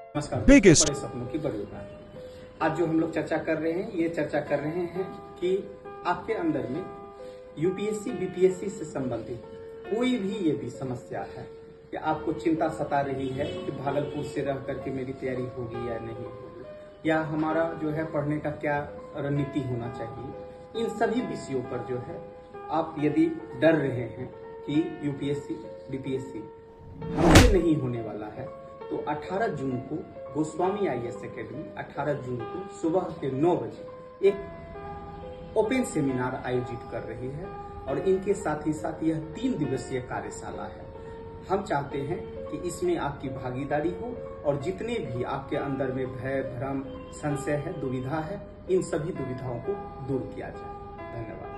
नमस्कार। biggest बड़े सपनों की बड़ी उड़ान। आज जो हम लोग चर्चा कर रहे हैं, ये चर्चा कर रहे हैं कि आपके अंदर में यूपीएससी बीपीएससी से संबंधित कोई भी ये भी समस्या है कि आपको चिंता सता रही है कि भागलपुर से रह करके मेरी तैयारी होगी या नहीं होगी, या हमारा जो है पढ़ने का क्या रणनीति होना चाहिए, इन सभी विषयों पर जो है आप यदि डर रहे हैं कि यूपीएससी बीपीएससी हमसे नहीं होने वाला है, तो 18 जून को गोस्वामी आईएएस एकेडमी 18 जून को सुबह के 9 बजे एक ओपन सेमिनार आयोजित कर रही है और इनके साथ ही साथ यह 3 दिवसीय कार्यशाला है। हम चाहते हैं कि इसमें आपकी भागीदारी हो और जितने भी आपके अंदर में भय भ्रम संशय है दुविधा है, इन सभी दुविधाओं को दूर किया जाए। धन्यवाद।